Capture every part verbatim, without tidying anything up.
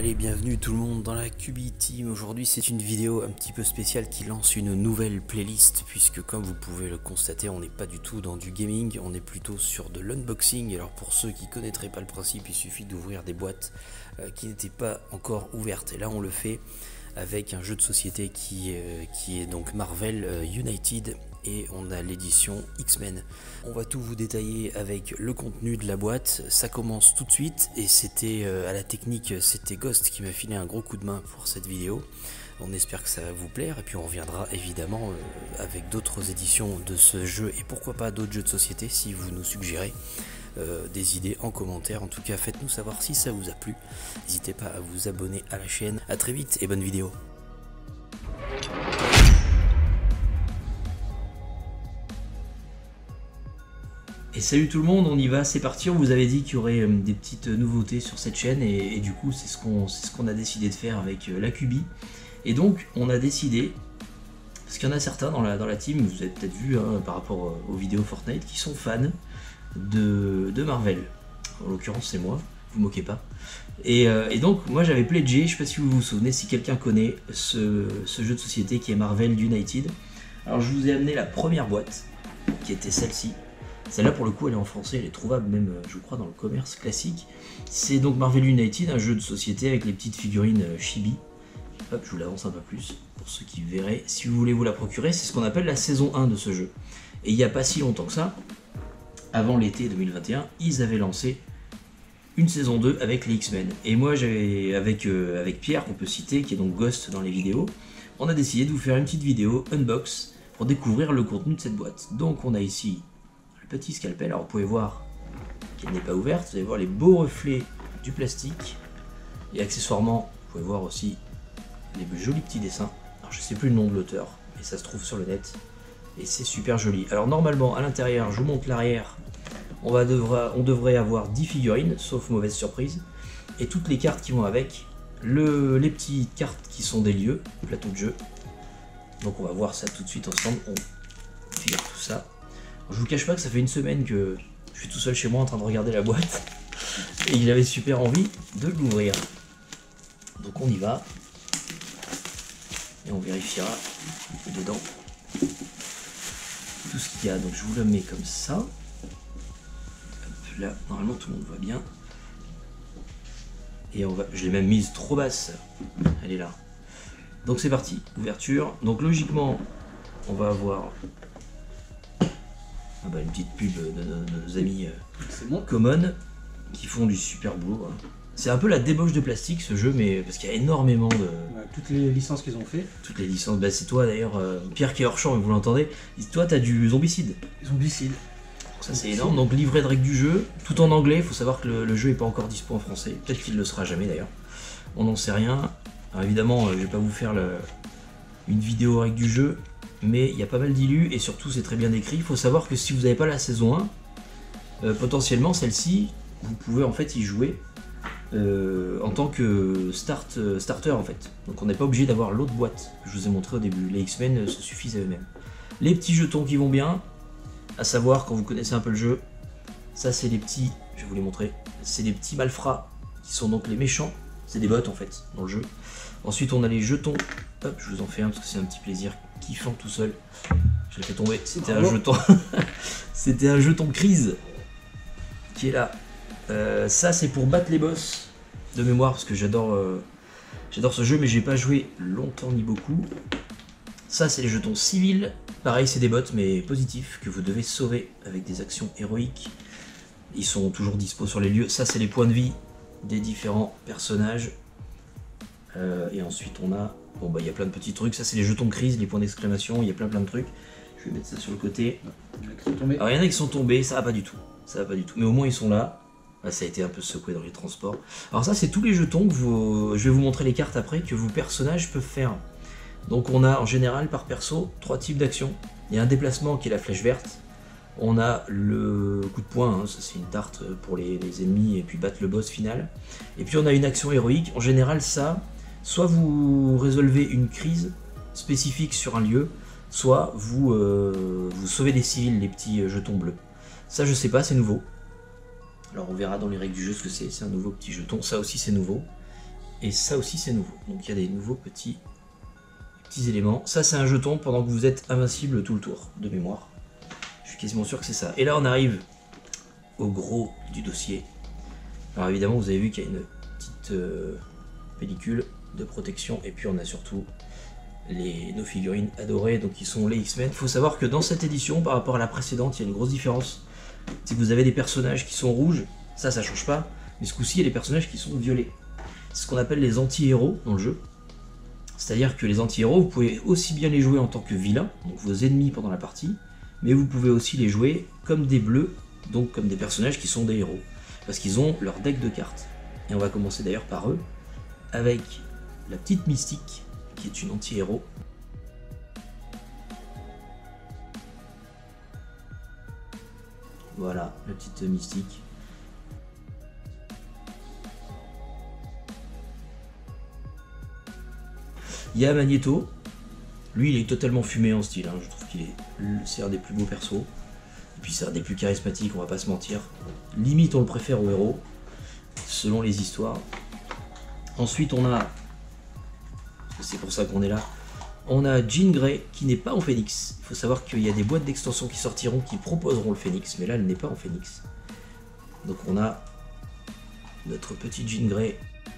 Allez, bienvenue tout le monde dans la Cubi Team. Aujourd'hui c'est une vidéo un petit peu spéciale qui lance une nouvelle playlist, puisque comme vous pouvez le constater, on n'est pas du tout dans du gaming, on est plutôt sur de l'unboxing. Alors pour ceux qui connaîtraient pas le principe, il suffit d'ouvrir des boîtes euh, qui n'étaient pas encore ouvertes, et là on le fait avec un jeu de société qui, euh, qui est donc Marvel euh, United, et on a l'édition X-Men. On va tout vous détailler avec le contenu de la boîte. Ça commence tout de suite, et c'était euh, à la technique, c'était Ghost qui m'a filé un gros coup de main pour cette vidéo. On espère que ça va vous plaire, et puis on reviendra évidemment euh, avec d'autres éditions de ce jeu, et pourquoi pas d'autres jeux de société si vous nous suggérez euh, des idées en commentaire. En tout cas, faites-nous savoir si ça vous a plu. N'hésitez pas à vous abonner à la chaîne. A très vite et bonne vidéo. Et salut tout le monde, on y va, c'est parti. On vous avait dit qu'il y aurait euh, des petites nouveautés sur cette chaîne, et, et du coup c'est ce qu'on c'est ce qu'on a décidé de faire avec euh, la Cubi. Et donc on a décidé, parce qu'il y en a certains dans la, dans la team, vous avez peut-être vu hein, par rapport euh, aux vidéos Fortnite, qui sont fans de, de Marvel. En l'occurrence c'est moi, vous moquez pas. Et, euh, et donc moi j'avais pledgé, je sais pas si vous vous souvenez, si quelqu'un connaît ce, ce jeu de société qui est Marvel United. Alors je vous ai amené la première boîte, qui était celle-ci. Celle-là pour le coup elle est en français, elle est trouvable même je crois dans le commerce classique. C'est donc Marvel United, un jeu de société avec les petites figurines Chibi. Hop, je vous l'avance un peu plus pour ceux qui verraient. Si vous voulez vous la procurer, c'est ce qu'on appelle la saison un de ce jeu. Et il n'y a pas si longtemps que ça, avant l'été deux mille vingt et un, ils avaient lancé une saison deux avec les X-Men. Et moi j'avais avec, euh, avec Pierre, qu'on peut citer, qui est donc Ghost dans les vidéos, on a décidé de vous faire une petite vidéo unbox pour découvrir le contenu de cette boîte. Donc on a ici petit scalpel, alors vous pouvez voir qu'elle n'est pas ouverte, vous allez voir les beaux reflets du plastique, et accessoirement vous pouvez voir aussi les jolis petits dessins. Alors je sais plus le nom de l'auteur, mais ça se trouve sur le net, et c'est super joli. Alors normalement à l'intérieur, je vous montre l'arrière, on, va devra, on devrait avoir dix figurines, sauf mauvaise surprise, et toutes les cartes qui vont avec, le, les petites cartes qui sont des lieux, plateau de jeu. Donc on va voir ça tout de suite ensemble, on vire tout ça. Je vous cache pas que ça fait une semaine que je suis tout seul chez moi en train de regarder la boîte, et il avait super envie de l'ouvrir. Donc on y va, et on vérifiera dedans tout ce qu'il y a. Donc je vous le mets comme ça. Hop, là, normalement tout le monde voit bien. Et on va, je l'ai même mise trop basse, elle est là. Donc c'est parti, ouverture. Donc logiquement, on va avoir Ah bah, une petite pub de, de, de nos amis euh, bon. Common, qui font du super boulot. Hein. C'est un peu la débauche de plastique ce jeu, mais parce qu'il y a énormément de... Ouais, toutes les licences qu'ils ont fait. Toutes les licences, bah c'est toi d'ailleurs, euh, Pierre qui est hors champ, vous l'entendez, toi t'as du Zombicide. Zombicide. Donc ça c'est énorme, donc livret de règles du jeu, tout en anglais, il faut savoir que le, le jeu n'est pas encore dispo en français, peut-être qu'il ne le sera jamais d'ailleurs, on n'en sait rien. Alors évidemment, euh, je vais pas vous faire le, une vidéo règles du jeu, mais il y a pas mal d'illus, et surtout c'est très bien écrit. Il faut savoir que si vous n'avez pas la saison un, euh, potentiellement celle-ci, vous pouvez en fait y jouer euh, en tant que start, euh, starter en fait. Donc on n'est pas obligé d'avoir l'autre boîte que je vous ai montré au début. Les X-Men euh, se suffisent à eux-mêmes. Les petits jetons qui vont bien, à savoir quand vous connaissez un peu le jeu, ça c'est les petits, je vais vous les montrer, c'est les petits malfrats qui sont donc les méchants, c'est des bots en fait dans le jeu. Ensuite on a les jetons, hop je vous en fais un parce que c'est un petit plaisir kiffant tout seul. Je l'ai fait tomber, c'était un jeton. C'était un jeton crise qui est là. Euh, ça c'est pour battre les boss de mémoire, parce que j'adore euh, j'adore ce jeu, mais j'ai pas joué longtemps ni beaucoup. Ça c'est les jetons civils, pareil c'est des bots mais positifs que vous devez sauver avec des actions héroïques. Ils sont toujours dispo sur les lieux. Ça c'est les points de vie des différents personnages. Euh, et ensuite on a, bon bah il y a plein de petits trucs, ça c'est les jetons de crise, les points d'exclamation, il y a plein plein de trucs. Je vais mettre ça sur le côté. Alors il y en a qui sont tombés, ça va pas du tout, ça va pas du tout, mais au moins ils sont là. Là, ça a été un peu secoué dans les transports. Alors ça c'est tous les jetons que vous, je vais vous montrer les cartes après, que vos personnages peuvent faire. Donc on a en général par perso trois types d'actions. Il y a un déplacement qui est la flèche verte. On a le coup de poing, hein, ça c'est une tarte pour les, les ennemis et puis battre le boss final. Et puis on a une action héroïque, en général ça, soit vous résolvez une crise spécifique sur un lieu, soit vous, euh, vous sauvez des civils, les petits jetons bleus. Ça je sais pas, c'est nouveau. Alors on verra dans les règles du jeu ce que c'est, c'est un nouveau petit jeton, ça aussi c'est nouveau. Et ça aussi c'est nouveau. Donc il y a des nouveaux petits, petits éléments. Ça c'est un jeton pendant que vous êtes invincible tout le tour, de mémoire. Je suis quasiment sûr que c'est ça. Et là on arrive au gros du dossier. Alors évidemment vous avez vu qu'il y a une petite euh, pellicule de protection. Et puis on a surtout les, nos figurines adorées, donc qui sont les X-Men. Il faut savoir que dans cette édition, par rapport à la précédente, il y a une grosse différence. C'est que vous avez des personnages qui sont rouges, ça ça change pas. Mais ce coup-ci il y a des personnages qui sont violets. C'est ce qu'on appelle les anti-héros dans le jeu. C'est-à-dire que les anti-héros, vous pouvez aussi bien les jouer en tant que vilains, donc vos ennemis pendant la partie, mais vous pouvez aussi les jouer comme des bleus, donc comme des personnages qui sont des héros. Parce qu'ils ont leur deck de cartes. Et on va commencer d'ailleurs par eux, avec la petite Mystique, qui est une anti-héros. Voilà, la petite Mystique. Il y a Magneto, lui il est totalement fumé en style, hein. Je trouve qu'il est c'est un des plus beaux persos, et puis c'est un des plus charismatiques, on va pas se mentir. Limite on le préfère au héros, selon les histoires. Ensuite on a, c'est pour ça qu'on est là, on a Jean Grey qui n'est pas en Phoenix. Il faut savoir qu'il y a des boîtes d'extension qui sortiront qui proposeront le Phoenix, mais là elle n'est pas en Phoenix. Donc on a notre petit Jean Grey.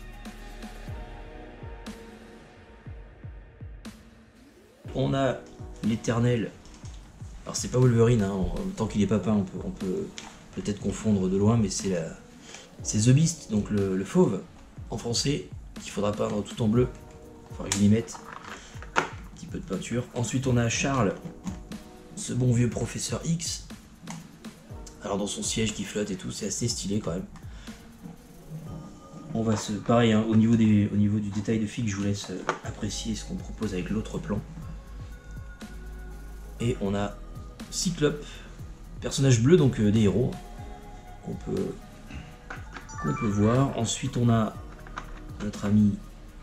On a l'éternel, alors c'est pas Wolverine, hein, en même temps qu'il est papa, on peut on peut peut-être confondre de loin, mais c'est la, c'est The Beast, donc le, le fauve, en français, qu'il faudra peindre tout en bleu, il faudra que je l'y mette, un petit peu de peinture. Ensuite on a Charles, ce bon vieux professeur X, alors dans son siège qui flotte et tout, c'est assez stylé quand même. On va se, pareil, hein, au, niveau des, au niveau du détail de figue, je vous laisse apprécier ce qu'on propose avec l'autre plan. Et on a Cyclope, personnage bleu, donc euh, des héros, qu'on peut, qu'on peut voir. Ensuite on a notre ami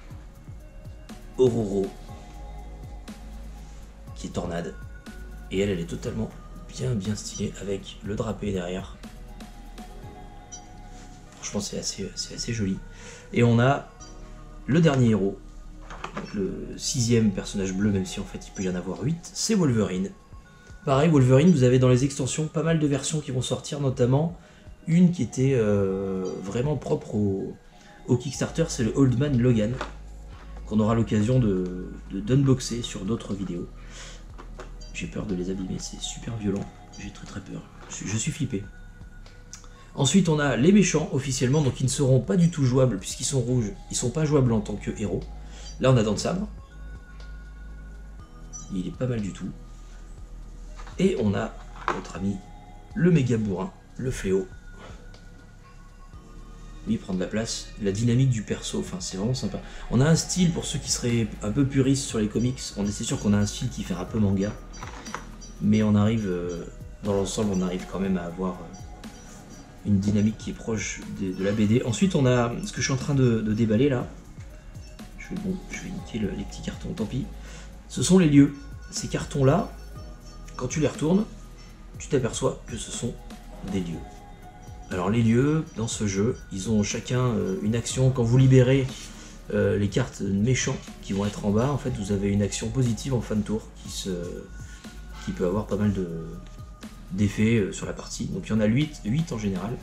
Ororo, qui est Tornade. Et elle, elle est totalement bien bien stylée, avec le drapé derrière. Franchement c'est assez, c'est assez joli. Et on a le dernier héros, donc le sixième personnage bleu, même si en fait il peut y en avoir huit, c'est Wolverine. Pareil, Wolverine, vous avez dans les extensions pas mal de versions qui vont sortir, notamment une qui était euh, vraiment propre au, au Kickstarter, c'est le Old Man Logan, qu'on aura l'occasion de, de d'unboxer sur d'autres vidéos. J'ai peur de les abîmer, c'est super violent, j'ai très très peur, je suis, je suis flippé. Ensuite on a les méchants officiellement, donc ils ne seront pas du tout jouables puisqu'ils sont rouges, ils sont pas jouables en tant que héros. Là on a Dent de Sabre, il est pas mal du tout. Et on a notre ami le méga bourrin, le fléau. Lui il prend de la place, la dynamique du perso, enfin c'est vraiment sympa. On a un style, pour ceux qui seraient un peu puristes sur les comics, on est c'est sûr qu'on a un style qui fait un peu manga, mais on arrive, euh, dans l'ensemble on arrive quand même à avoir euh, une dynamique qui est proche de, de la B D. Ensuite on a ce que je suis en train de, de déballer là. Je, bon, je vais niquer le, les petits cartons, tant pis. Ce sont les lieux. Ces cartons là, quand tu les retournes, tu t'aperçois que ce sont des lieux. Alors les lieux, dans ce jeu, ils ont chacun euh, une action. Quand vous libérez euh, les cartes méchants qui vont être en bas, en fait vous avez une action positive en fin de tour qui, se, qui peut avoir pas mal de, d'effets euh, sur la partie. Donc il y en a huit, huit en général.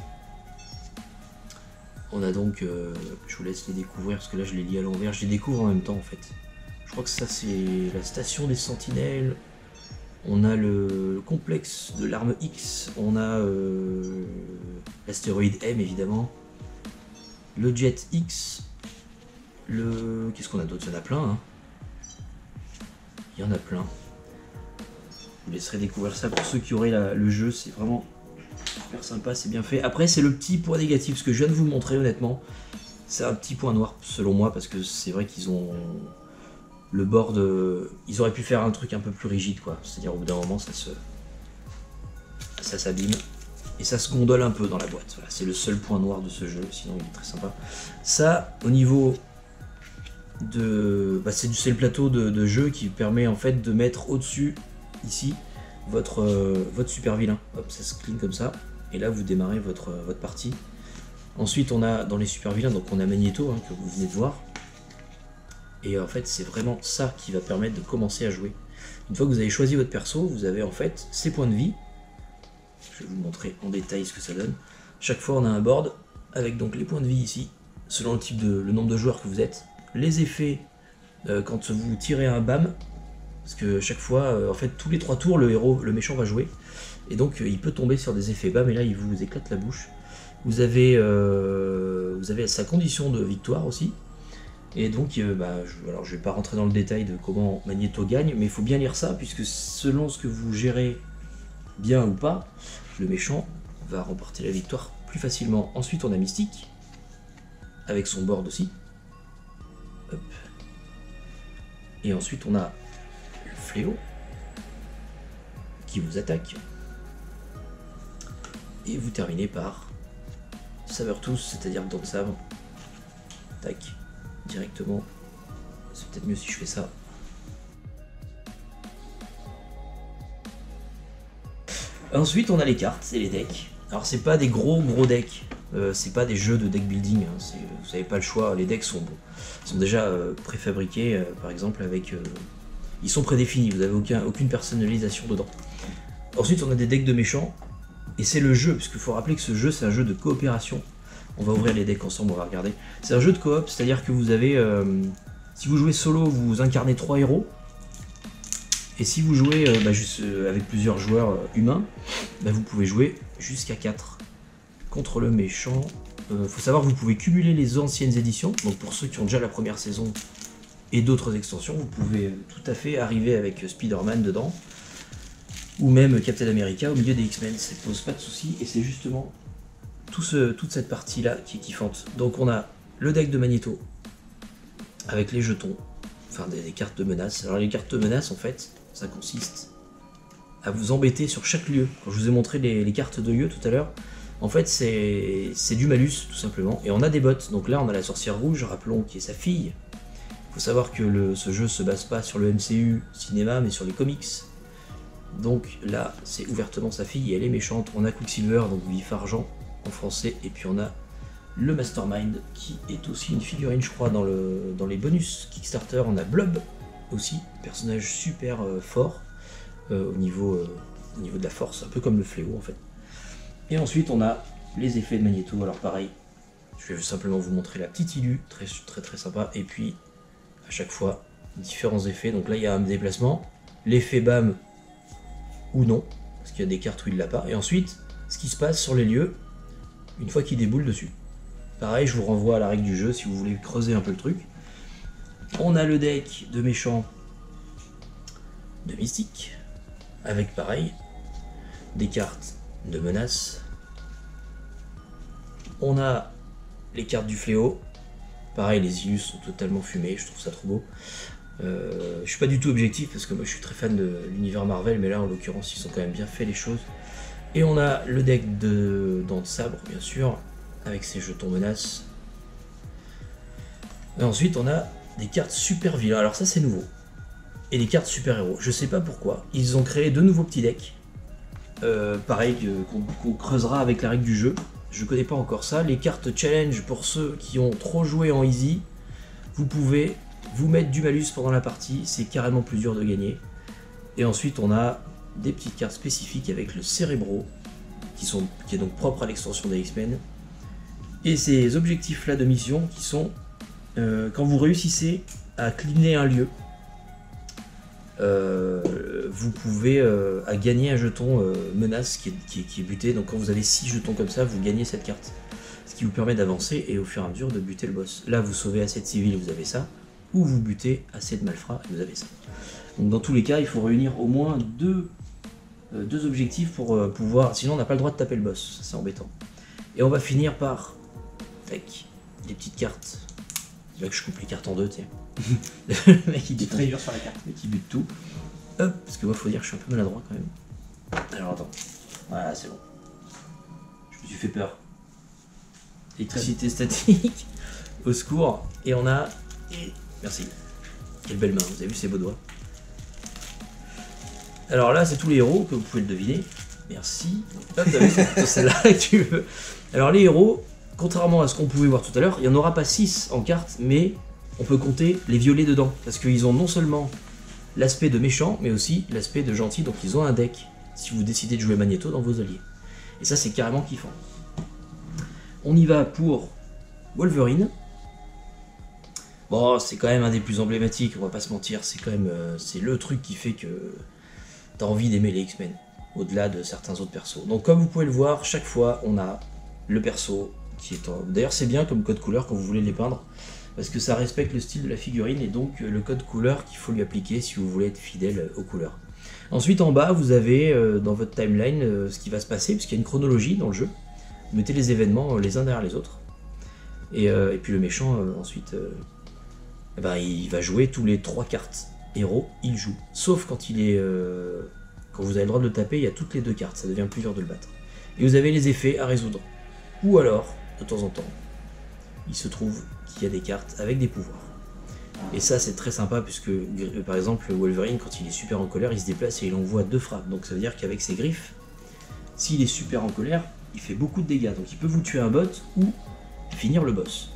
On a donc, euh, je vous laisse les découvrir parce que là je les lis à l'envers, je les découvre en même temps en fait. Je crois que ça c'est la station des sentinelles. On a le complexe de l'arme X, on a euh, l'astéroïde M évidemment, le jet X, le... qu'est-ce qu'on a d'autre? Il y en a plein, hein. Il y en a plein. Je vous laisserai découvrir ça pour ceux qui auraient la... le jeu, c'est vraiment super sympa, c'est bien fait. Après c'est le petit point négatif, ce que je viens de vous montrer honnêtement, c'est un petit point noir selon moi, parce que c'est vrai qu'ils ont... le bord de... Ils auraient pu faire un truc un peu plus rigide, quoi. C'est-à-dire au bout d'un moment, ça se... ça s'abîme. Et ça se gondole un peu dans la boîte. Voilà, c'est le seul point noir de ce jeu, sinon il est très sympa. Ça, au niveau de... Bah, c'est le plateau de, de jeu qui permet en fait de mettre au-dessus, ici, votre, euh, votre super vilain. Hop, ça se clean comme ça. Et là, vous démarrez votre, votre partie. Ensuite, on a dans les super vilains, donc on a Magneto, hein, que vous venez de voir. Et en fait, c'est vraiment ça qui va permettre de commencer à jouer. Une fois que vous avez choisi votre perso, vous avez en fait ces points de vie. Je vais vous montrer en détail ce que ça donne. Chaque fois, on a un board avec donc les points de vie ici, selon le type de, le nombre de joueurs que vous êtes. Les effets, euh, quand vous tirez un bam, parce que chaque fois, euh, en fait, tous les trois tours, le héros, le méchant va jouer. Et donc, euh, il peut tomber sur des effets bam, et là, il vous éclate la bouche. Vous avez, euh, vous avez sa condition de victoire aussi. Et donc, euh, bah, je, alors je vais pas rentrer dans le détail de comment Magneto gagne, mais il faut bien lire ça, puisque selon ce que vous gérez bien ou pas, le méchant va remporter la victoire plus facilement. Ensuite, on a Mystique, avec son board aussi. Hop. Et ensuite, on a le Fléau, qui vous attaque. Et vous terminez par Sabertooth, c'est-à-dire Dent de Sabre. Tac. Directement, c'est peut-être mieux si je fais ça. Ensuite, on a les cartes et les decks. Alors, c'est pas des gros gros decks, euh, c'est pas des jeux de deck building. Hein. Vous n'avez pas le choix. Les decks sont, sont déjà euh, préfabriqués, euh, par exemple avec, euh, ils sont prédéfinis. Vous n'avez aucun, aucune personnalisation dedans. Ensuite, on a des decks de méchants et c'est le jeu, puisqu'il faut rappeler que ce jeu, c'est un jeu de coopération. On va ouvrir les decks ensemble, on va regarder. C'est un jeu de coop, c'est-à-dire que vous avez... Euh, si vous jouez solo, vous incarnez trois héros. Et si vous jouez euh, bah, juste, euh, avec plusieurs joueurs euh, humains, bah, vous pouvez jouer jusqu'à quatre contre le méchant. Il euh, faut savoir que vous pouvez cumuler les anciennes éditions. Donc pour ceux qui ont déjà la première saison et d'autres extensions, vous pouvez euh, tout à fait arriver avec Spider-Man dedans. Ou même Captain America au milieu des X-Men. Ça ne pose pas de soucis et c'est justement... Tout ce, toute cette partie là qui est kiffante. Donc on a le deck de Magneto avec les jetons, enfin des, des cartes de menace. Alors les cartes de menace en fait, ça consiste à vous embêter sur chaque lieu. Quand je vous ai montré les, les cartes de lieu tout à l'heure, en fait c'est du malus tout simplement. Et on a des bots, donc là on a la sorcière rouge, rappelons qui est sa fille. Il faut savoir que le, ce jeu se base pas sur le M C U cinéma mais sur les comics. Donc là c'est ouvertement sa fille et elle est méchante. On a Quicksilver, donc vif argent en français, et puis on a le Mastermind qui est aussi une figurine je crois dans, le, dans les bonus Kickstarter. On a Blob aussi, personnage super euh, fort euh, au, niveau, euh, au niveau de la force, un peu comme le Fléau en fait. Et ensuite on a les effets de Magneto. Alors pareil, je vais simplement vous montrer la petite illu, très très très sympa, et puis à chaque fois différents effets. Donc là il y a un déplacement, l'effet bam ou non, parce qu'il y a des cartes où il l'a pas, et ensuite ce qui se passe sur les lieux une fois qu'il déboule dessus. Pareil, je vous renvoie à la règle du jeu si vous voulez creuser un peu le truc. On a le deck de méchants de Mystique, avec pareil, des cartes de menace. On a les cartes du Fléau. Pareil, les illus sont totalement fumés, je trouve ça trop beau. Euh, je suis pas du tout objectif parce que moi je suis très fan de l'univers Marvel, mais là en l'occurrence ils ont quand même bien fait les choses. Et on a le deck de Dent de Sabre, bien sûr, avec ses jetons menaces. Et ensuite, on a des cartes super vilains. Alors ça, c'est nouveau. Et des cartes super héros. Je sais pas pourquoi. Ils ont créé deux nouveaux petits decks. Euh, pareil, qu'on qu'on creusera avec la règle du jeu. Je connais pas encore ça. Les cartes challenge, pour ceux qui ont trop joué en easy, vous pouvez vous mettre du malus pendant la partie. C'est carrément plus dur de gagner. Et ensuite, on a des petites cartes spécifiques avec le Cérébro, qui, sont, qui est donc propre à l'extension des X-Men. Et ces objectifs là de mission qui sont euh, quand vous réussissez à cleaner un lieu, euh, vous pouvez euh, à gagner un jeton euh, menace qui est, qui, est, qui est buté. Donc quand vous avez six jetons comme ça, vous gagnez cette carte, ce qui vous permet d'avancer et au fur et à mesure de buter le boss. Là vous sauvez assez de civils, vous avez ça, ou vous butez assez de malfrats et vous avez ça. Donc dans tous les cas il faut réunir au moins deux Euh, deux objectifs pour euh, pouvoir, sinon on n'a pas le droit de taper le boss, c'est embêtant. Et on va finir par avec des petites cartes. C'est là que je coupe les cartes en deux, tu sais. Le mec il est très dur sur la carte, le mec il bute tout. Hop, parce que moi faut dire que je suis un peu maladroit quand même. Alors attends, voilà c'est bon. Je me suis fait peur. Électricité statique, au secours. Et on a, et merci. Quelle belle main, vous avez vu ces beaux doigts. Alors là, c'est tous les héros, que vous pouvez le deviner. Merci. Hop, c'est celle-là que tu veux. Alors les héros, contrairement à ce qu'on pouvait voir tout à l'heure, il n'y en aura pas six en carte, mais on peut compter les violets dedans, parce qu'ils ont non seulement l'aspect de méchant, mais aussi l'aspect de gentil, donc ils ont un deck, si vous décidez de jouer Magneto dans vos alliés. Et ça c'est carrément kiffant. On y va pour Wolverine. Bon, c'est quand même un des plus emblématiques, on va pas se mentir, c'est quand même euh, c'est le truc qui fait que t'as envie d'aimer les X-Men, au-delà de certains autres persos. Donc comme vous pouvez le voir, chaque fois on a le perso qui est en... D'ailleurs c'est bien comme code couleur quand vous voulez les peindre, parce que ça respecte le style de la figurine et donc le code couleur qu'il faut lui appliquer si vous voulez être fidèle aux couleurs. Ensuite en bas vous avez euh, dans votre timeline euh, ce qui va se passer, puisqu'il y a une chronologie dans le jeu. Vous mettez les événements euh, les uns derrière les autres. Et, euh, et puis le méchant euh, ensuite... Euh, Eh ben, il va jouer tous les trois cartes héros, il joue. Sauf quand il est, euh, quand vous avez le droit de le taper, il y a toutes les deux cartes, ça devient plus dur de le battre. Et vous avez les effets à résoudre. Ou alors, de temps en temps, il se trouve qu'il y a des cartes avec des pouvoirs. Et ça c'est très sympa puisque, par exemple, Wolverine, quand il est super en colère, il se déplace et il envoie deux frappes. Donc ça veut dire qu'avec ses griffes, s'il est super en colère, il fait beaucoup de dégâts. Donc il peut vous tuer un bot ou finir le boss.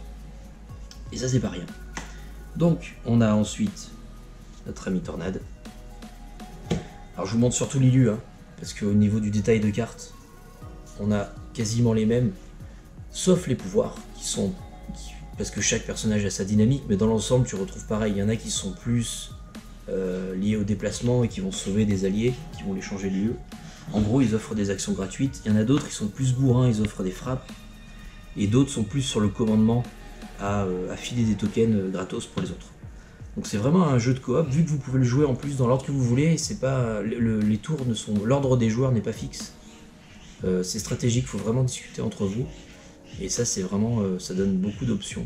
Et ça c'est pas rien. Donc, on a ensuite notre ami Tornade. Alors, je vous montre surtout l'illu, hein, parce qu'au niveau du détail de cartes, on a quasiment les mêmes, sauf les pouvoirs, qui sont... Qui, parce que chaque personnage a sa dynamique, mais dans l'ensemble, tu retrouves pareil. Il y en a qui sont plus euh, liés au déplacement et qui vont sauver des alliés, qui vont les changer de lieu. En gros, ils offrent des actions gratuites. Il y en a d'autres qui sont plus bourrins, ils offrent des frappes. Et d'autres sont plus sur le commandement, à, euh, à filer des tokens euh, gratos pour les autres. Donc c'est vraiment un jeu de coop, vu que vous pouvez le jouer en plus dans l'ordre que vous voulez, c'est pas le, le, les tours ne sont, l'ordre des joueurs n'est pas fixe. Euh, c'est stratégique, il faut vraiment discuter entre vous. Et ça c'est vraiment, euh, ça donne beaucoup d'options.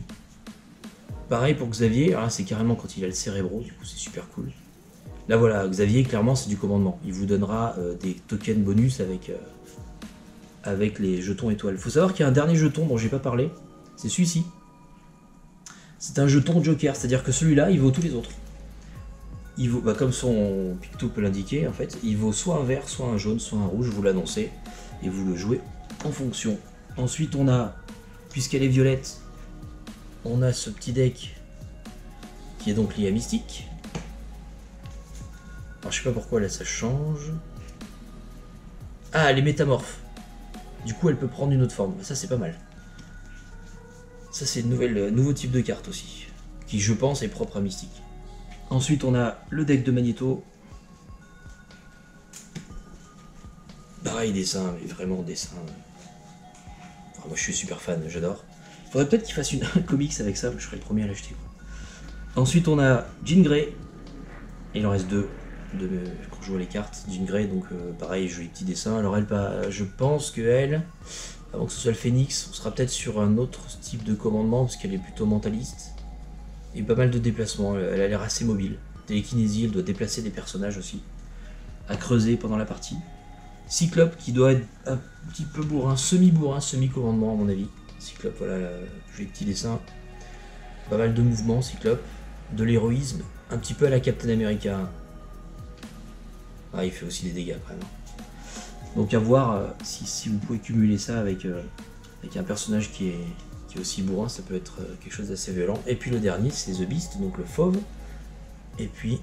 Pareil pour Xavier, alors là c'est carrément quand il a le cérébro, du coup c'est super cool. Là voilà, Xavier clairement c'est du commandement, il vous donnera euh, des tokens bonus avec, euh, avec les jetons étoiles. Il faut savoir qu'il y a un dernier jeton dont j'ai pas parlé, c'est celui-ci. C'est un jeton Joker, c'est-à-dire que celui-là, il vaut tous les autres. Il vaut, bah comme son picto peut l'indiquer, en fait, il vaut soit un vert, soit un jaune, soit un rouge, vous l'annoncez, et vous le jouez en fonction. Ensuite, on a, puisqu'elle est violette, on a ce petit deck qui est donc lié à Mystique. Alors, je sais pas pourquoi, là, ça change. Ah, elle est métamorphe. Du coup, elle peut prendre une autre forme. Ça, c'est pas mal. Ça c'est un nouveau type de carte aussi, qui je pense est propre à Mystique. Ensuite on a le deck de Magneto. Pareil dessin, mais vraiment dessin. Enfin, moi je suis super fan, j'adore. Faudrait peut-être qu'il fasse une un comics avec ça, je serais le premier à l'acheter. Ensuite on a Jean Grey. Et il en reste deux de, quand je vois les cartes. Jean Grey, donc euh, pareil, joli petit dessin. Alors elle, je pense que elle... Avant que ce soit le Phénix, on sera peut-être sur un autre type de commandement parce qu'elle est plutôt mentaliste. Et pas mal de déplacements, elle a l'air assez mobile. Télékinésie, elle doit déplacer des personnages aussi. À creuser pendant la partie. Cyclope qui doit être un petit peu bourrin, semi-bourrin, semi-commandement à mon avis. Cyclope, voilà, j'ai le petit dessin. Pas mal de mouvements, Cyclope. De l'héroïsme, un petit peu à la Captain America. Ah, il fait aussi des dégâts quand même. Donc à voir euh, si, si vous pouvez cumuler ça avec, euh, avec un personnage qui est, qui est aussi bourrin, ça peut être euh, quelque chose d'assez violent. Et puis le dernier c'est The Beast, donc le fauve. Et puis,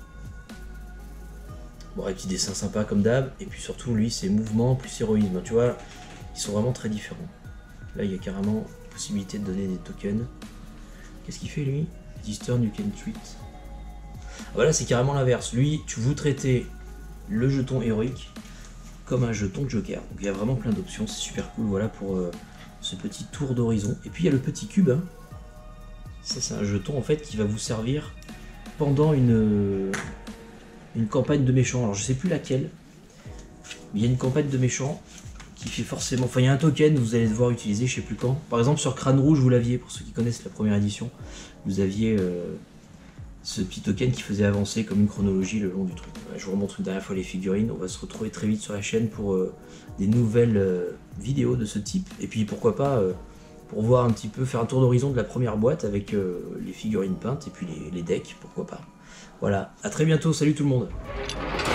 bon, un petit dessin sympa comme d'hab. Et puis surtout lui c'est mouvement plus héroïsme. Tu vois, ils sont vraiment très différents. Là il y a carrément possibilité de donner des tokens. Qu'est-ce qu'il fait lui? This turn you can treat. Ah, voilà, c'est carrément l'inverse. Lui, tu vous traitez le jeton héroïque comme un jeton Joker. Donc il y a vraiment plein d'options, c'est super cool, voilà pour euh, ce petit tour d'horizon. Et puis il y a le petit cube, hein. Ça c'est un jeton en fait qui va vous servir pendant une, une campagne de méchants. Alors je sais plus laquelle, mais il y a une campagne de méchants qui fait forcément... Enfin il y a un token que vous allez devoir utiliser, je sais plus quand. Par exemple sur Crâne Rouge vous l'aviez, pour ceux qui connaissent la première édition, vous aviez... Euh, ce petit token qui faisait avancer comme une chronologie le long du truc. Je vous remontre une dernière fois les figurines, on va se retrouver très vite sur la chaîne pour euh, des nouvelles euh, vidéos de ce type, et puis pourquoi pas euh, pour voir un petit peu, faire un tour d'horizon de la première boîte avec euh, les figurines peintes et puis les, les decks, pourquoi pas. Voilà, à très bientôt, salut tout le monde.